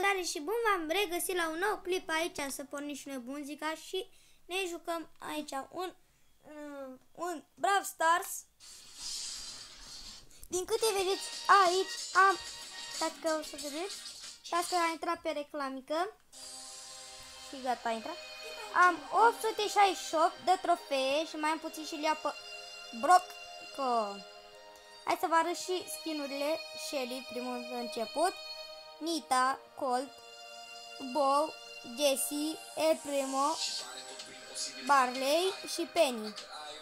Salutare și bun v-am regăsit la un nou clip aici, să pornim și noi bunzica și ne jucăm aici un Brawl Stars. Din câte vedeți aici am, stați că o să vedeți, stați că a intrat pe reclamică și gata, a intrat. Am 868 de trofee și mai am puțin și le-a pe Brock. Hai să vă arăt și skinurile. Shelly, primul început, Nita, Colt, Bo, Jessie, El Primo, Barley și Penny.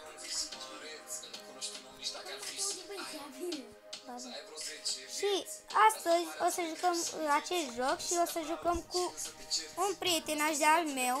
Și astăzi o să jucăm acest joc și o să jucăm cu un prietenaș de al meu.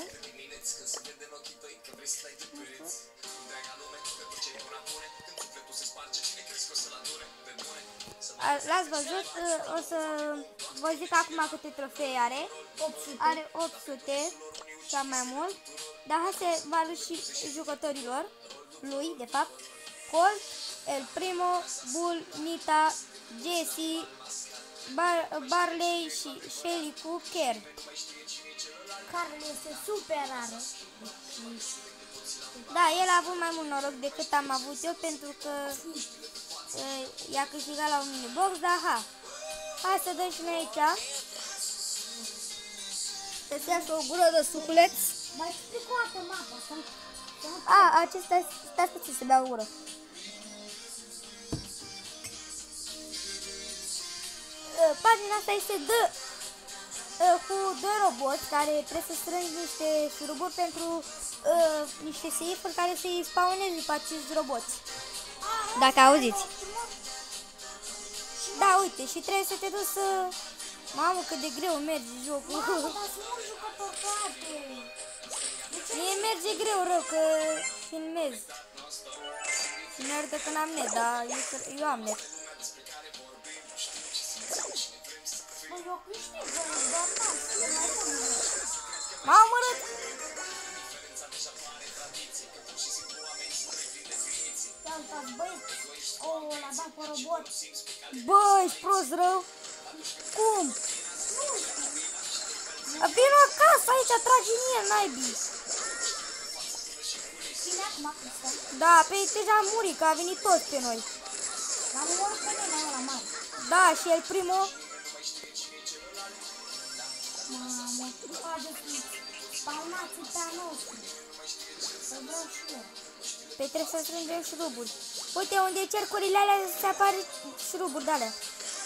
L-ați văzut? O să vă zic acum câte trofee are. 800. Are 800 sau mai mult. Dar hai să vă arăt și jucătorilor lui, de fapt. Colt, El Primo, Bull, Nita, Jessie, Barley și Shelly cu Care. Care este super rară. Da, el a avut mai mult noroc decât am avut eu, pentru că i-a câștigat la un mini-box, dar hai să dăm și noi aici. Să-ți ia și o gură de suculeț. Mai explic o dată mapa. Acesta, stați puțin să bea o gură. Pagina asta este cu doi roboți care trebuie să strângi niște șuruburi pentru niște seifuri care să-i spawneze după acești roboți. Dacă auziți. Da, uite, și trebuie să te duci să... Mamă, cât de greu merge jocul. Mamă, dar să nu jucători toate. Mie merge greu rău că filmez. Și mi arătă că n-am net, dar eu am net. Bă, eu câștig, doar mai bun. M-am urât! Uitați, băieți, l-a dat pe robot. Bă, ești prost rău? Cum? Vino acasă aici, tragi în el, naibii. Cine acum, Cristian? Da, pe deja am murit, că a venit toți pe noi. L-am omorât pe mine la mare. Da, și El Primo. Mamă, faceți spawnați pe a nostru. Să vreau și eu. Pe trebuie să strângem șuruburi. Uite, unde cercurile alea se apare șuruburi de alea.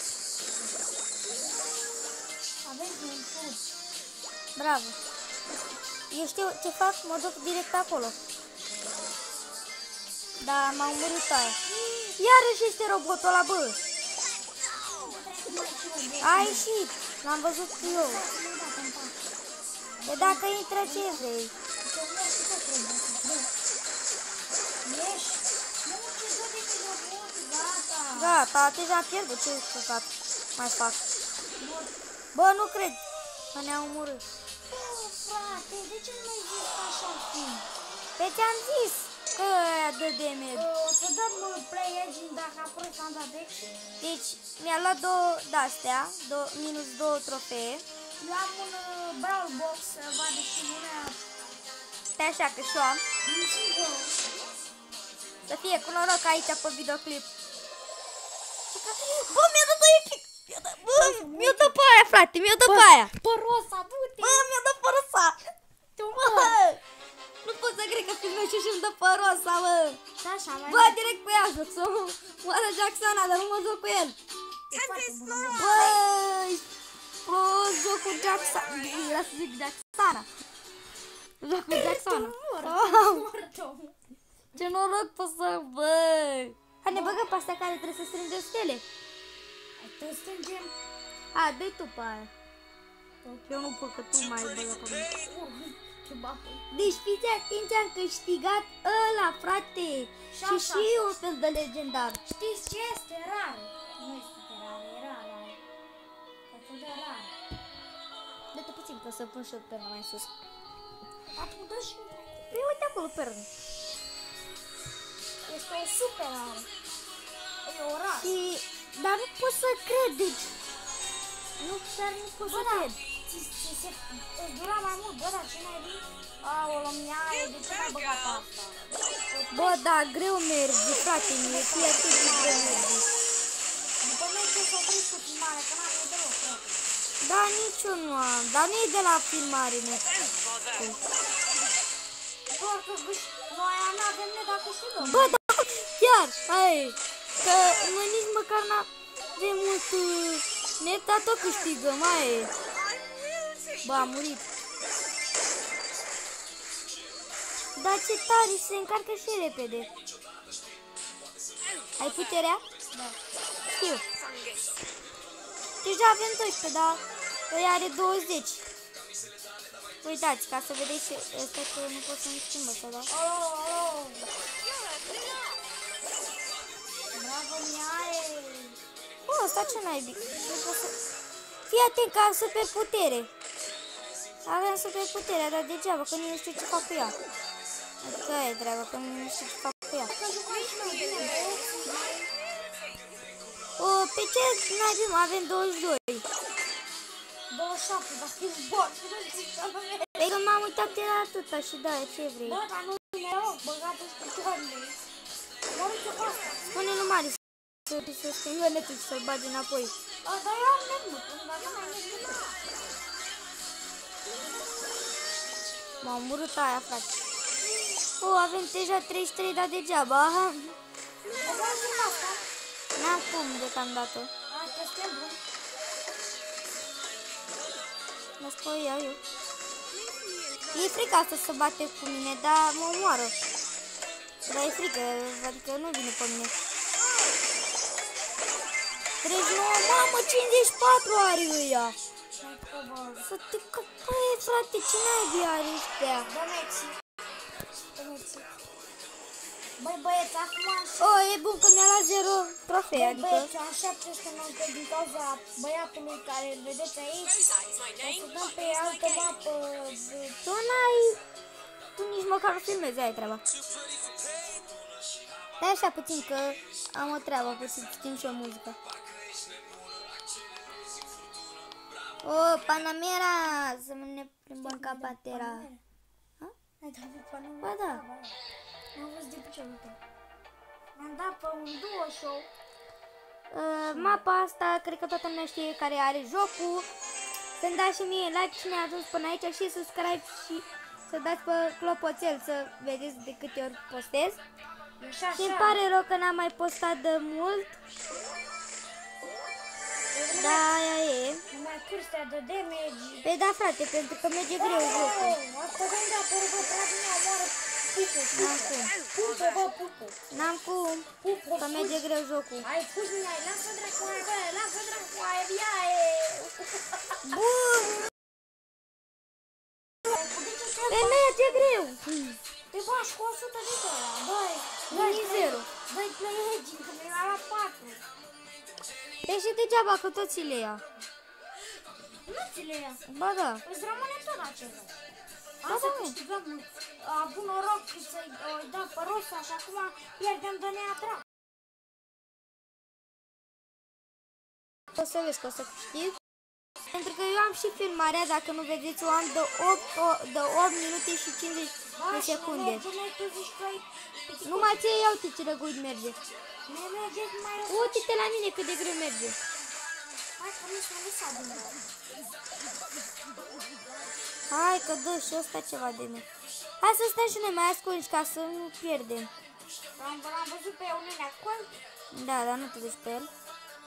Aveți un fus. Bravo. Eu știu ce fac, mă duc direct acolo. Da, m-a omorât aia. Iarăși este robotul ăla, bă. A ieșit. L-am văzut eu. E dacă intră, ce vrei? Gata, deja am pierdut, ce căcat mai fac? Bă, nu cred că ne-au omorât. Bă, frate, de ce nu mai zici așa film? Pe ți-am zis că aia dă de med. O să dăm play engine dacă apoi s-am dat exit. Deci mi-a luat două de-astea, minus 2 trofee. Eu am un Brawl Box, vadă și lumea. Stai așa că și-o am. Să fie cu noroc aici pe videoclip. Bă, mi-a dat epic! Mi-a dat pe aia, frate, mi-a dat pe aia! Pe rosa, du-te! Bă, mi-a dat pe rosa! Bă, nu pot să cred că filmez și-mi dă pe rosa, bă! Așa, mai Bă, direct cu ea joc, să moară Jacksana, dar nu mă joc cu el! Bă, prost, joc cu Jacksana! Era să zic Jacksana! Joc cu Jacksana! Ce noroc pot să, bă! Hai, ne băgăm pe astea care trebuie să strângem stele. Trebuie să strângem. Dă-i tu pe aia. Eu nu pot, că tu mai băgă pe mine. Deci fiți atenți, am câștigat ăla, frate. Și un fel de legendar. Știți ce este rar? Nu este rar, e rar. Foarte de rar. Dă-te puțin că să pun și eu perna mai sus. Acum dă și Păi uite acolo perna. este o super rară. E o rară. Dar nu pot să cred, deci. Nu pot să cred. îți dura mai mult, bă, dar ce n-ai vin? Aolo, mea, de ce n-ai băgat asta? Bă, da, greu merge, frate, mie, fie atât de greu merge. După mine trebuie să oprești cu filmarea, că n-am deloc, frate. Da, nici eu nu am, dar nu e de la filmare, ne. Doar că noi n-avem net, dar câștigăm. Bă, da, chiar, hai, că noi nici măcar n-avem mult net, dar tot câștigăm, hai. Bă, a murit. Dar ce tare, se încarcă și repede. Ai puterea? Da. Știu. Deja avem 12, dar ăia are 20. Uitați, ca să vedeți și ăsta că nu pot să-mi schimb ăsta, da? Oh. Bravo, miaie. Bă, ăsta ce naibii? Fii atent că am super putere. Avem super putere, dar degeaba, că nu știu ce fac cu ea. Adică aia e treaba, că nu știu ce fac cu ea. O, pe ce naibii avem 22? 27, dar ești bot. Păi că m-am uitat de la atâta și da, ce vrei? Bă, dar nu e noroc, băgată-și cu toamne. Mă rog eu cu asta. Spune lui Mari să schimbă netul și să-l bage înapoi. Dar eu am net, dar nu mai net. M-am omorât aia, frate. O, avem deja 33, dar degeaba. Băgați-mi asta. N-am cum deocamdată. Asta este bun. Mă spui eu. E frică asta să bate cu mine, dar mă omoară. Dar e frică, adică nu vine pe mine. 39, mamă, 54 are ăia. Să te căpăie, frate, ce naibii are ăștia? Băneții. Băi, băieți, acum am O, e bun că mi-a luat 0 trofee, adică... băieți, am 790 din cauza băiatului care îl vedeți aici. O să dăm pe altă mapă. Tu n-ai... Tu nici măcar nu filmezi, aia e treaba. Stai așa puțin că am o treabă, puțin schimb și o muzică. O, Panamera, să ne plimbăm ca Pantera. Ai dat pe Panamera? Ba da. N-am văzut de piciorul tău. Mi-am dat pe un duo show. Mapa asta, cred că toată lumea știe care are jocul. Să-mi dați și mie like cine a ajuns până aici și subscribe și să dați pe clopoțel să vedeți de câte ori postez. Și îmi pare rău că n-am mai postat de mult. Da, aia e. Numai cursea de damage. Păi da, frate, pentru că merge greu jocul. Asta de unde a apărut, bă, frate, mea, omoară pupu. N-am cum. Pupu, bă, pupu. N-am cum, că merge greu jocul. Ai fus, mine, lasă dracu aia, bă, lasă dracu aia, iae. Bun! Pe merge greu. Te bași cu 100 de ăla, băi. Nici 0. Băi, play-edging, că mi-a luat 4. Deci și degeaba că toți le ia. Nu ți le ia. Ba da. Îți rămâne tot acela. Da, Asta da, mă. câștigăm. A avut noroc să-i dăm pe rosa și acum pierdem de neatrat. O să vezi că o să câștig. Pentru că eu am și filmarea, dacă nu vedeți, o am de 8 minute și 50 de secunde. Tu zici că Numai ție, ia uite ce răguit merge. ne mergeți mai rău. Uite-te la mine cât de greu merge. Hai că nu s-a lăsat din nou. Hai că dă și ăsta ceva de mine. Hai să stăm și noi mai ascunși ca să nu pierdem. L-am văzut pe unele acolo. Da, dar nu te duci pe el.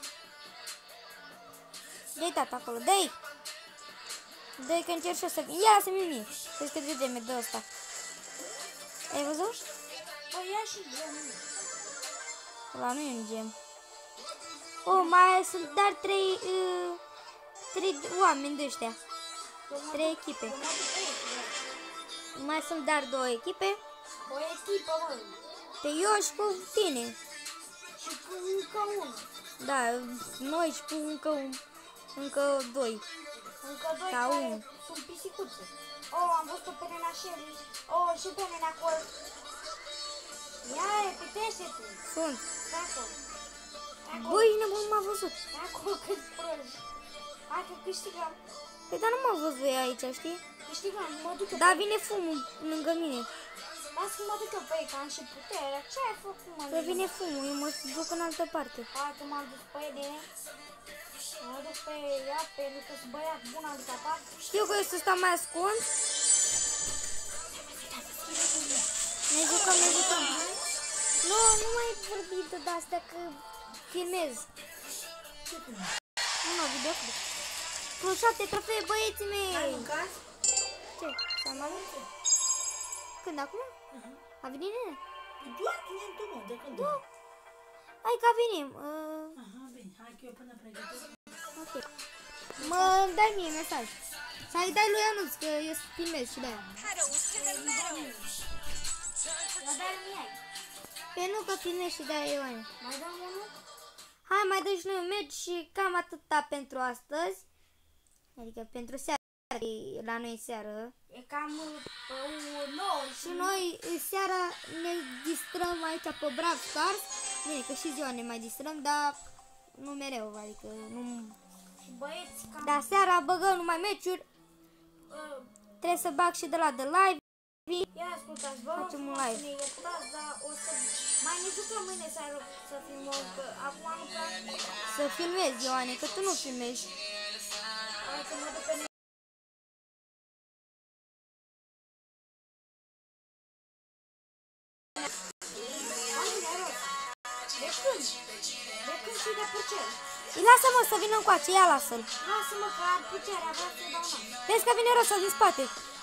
Dă-i tata acolo, dă-i! Dă-i că încerc și eu să... Ia, lasă-mi mie! Vezi cât de geme dă ăsta. Ai văzut? Păi ia și gemul. Ăla nu e un gem. Oh, mai sunt dar 3 oameni de ăștia. 3 echipe. Mai sunt dar 2 echipe. O echipă, mă. Pe eu și cu tine. Și cu încă unul. Da, noi și cu încă 2. Încă 2 Ca care unul. sunt pisicuțe. Oh, am văzut-o pe nena Shelly. Oh, și pe nena acolo. Ia, pitește-te. Sunt. Stai acolo. Băi, nebun m-a văzut. Stai acolo cât proști. Hai că câștigăm. Păi dar nu mă văzui aici, știi? Știi că mă duc eu Dar pe... vine fumul lângă mine. Lasă că mă duc eu pe ei, că am și puterea. Ce ai făcut, mă? Că vine fumul, eu mă duc în altă parte. Hai că m-am dus pe ele. Mă duc pe ea, pentru că sunt băiat bun, adică atac. Știu că eu să stau mai ascuns. Ne jucăm, ne jucăm. Nu, nu mai vorbi de astea că filmez. Nu, videoclip. Plus 7 trofee, băieții mei. Ai mâncat? Ce? S-a mai mult? Când, acum? A venit nene? Doar clientul meu, de când? Da. Hai că venim. Aha, bine, hai că eu până pregătesc. Ok. Mă dai mie mesaj. Să-i dai lui Anuț, că eu filmez și de-aia. La dar mi ai. Pe nu că filmez și de-aia eu ai. Mai dăm unul? Hai, mai dăm și noi un meci și cam atâta pentru astăzi. Adică pentru seară, la noi seară. E cam 9 Și noi seara ne distrăm aici pe Brawl Stars. Bine, că și ziua ne mai distrăm, dar nu mereu, adică nu... și băieți cam... Dar seara băgăm numai meciuri. Trebuie să bag și de la The Live. Ia ascultați, vă rog Facem un frumos să live. ne iertați, dar o să... Mai ne jucăm mâine seară să filmăm, că acum nu prea... Să filmezi, Ioane, că tu nu filmezi. Hai să mă duc pe... De când? De când și de pucel? Îi lasă-mă să vină încoace, ia lasă-l. Lasă-mă că ar pucerea, vreau să-i dau una. Vezi că vine Rosa din spate.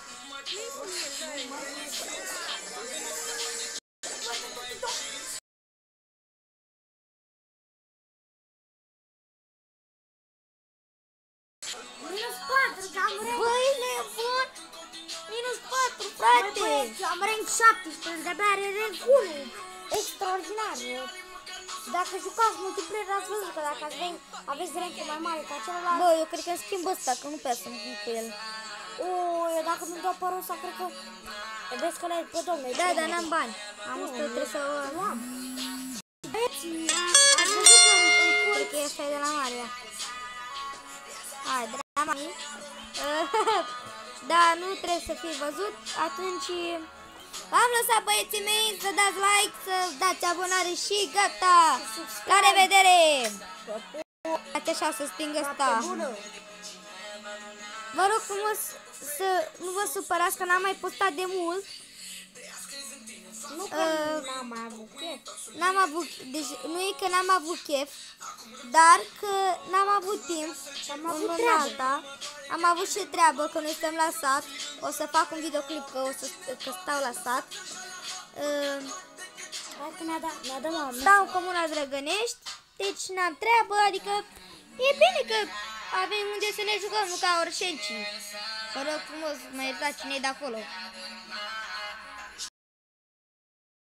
Minus 4, că am rank... Băi, nebun! Minus 4, Băi, frate! băieți, am rank 17, de-abia are rank 1. Extraordinar. Dacă jucați multiplayer, ați văzut că dacă aveți rank mai mare ca celălalt... Bă, eu cred că îmi schimb ăsta, că nu prea sunt cu el. Eu dacă nu dau pe Rosa, cred că... Vezi că le-ai pe domnule. Da, dar n-am bani. Am ăsta, trebuie să o luam. Băieți, ați văzut că în Cred că ăsta e de la mare, da. Hai, de la mami. Da, nu trebuie să fie văzut. Atunci v-am lăsat, băieții mei, să dați like, să dați abonare și gata. La revedere! Dați așa să sting ăsta. Vă rog frumos să nu vă supărați că n-am mai postat de mult. Nu că n-am mai avut chef. N-am avut, deci nu e că n-am avut chef, dar că n-am avut timp. Am avut în treabă. alta. Am avut și treabă, că noi stăm la sat. O să fac un videoclip că stau la sat. Hai că ne-a dat mama. Stau în Comuna Drăgănești, deci n-am treabă, adică e bine că avem unde să ne jucăm, nu ca orșencii. Vă rog frumos, mă iertați cine e de acolo.